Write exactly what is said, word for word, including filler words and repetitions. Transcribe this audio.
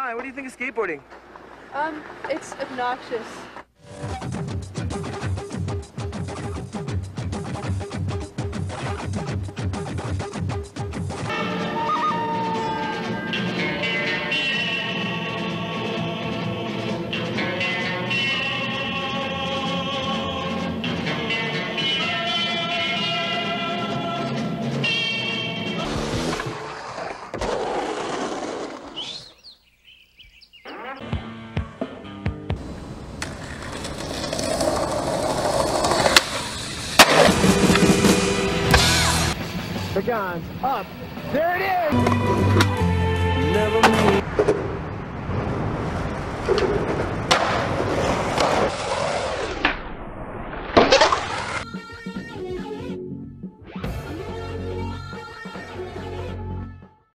Hi, what do you think of skateboarding? Um, it's obnoxious. The gun's up. There it is!